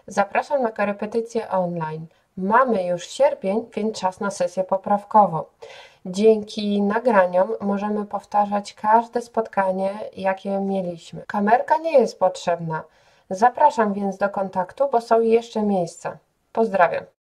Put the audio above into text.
Zapraszam na korepetycje online. Mamy już sierpień, więc czas na sesję poprawkową. Dzięki nagraniom możemy powtarzać każde spotkanie, jakie mieliśmy. Kamerka nie jest potrzebna. Zapraszam więc do kontaktu, bo są jeszcze miejsca. Pozdrawiam.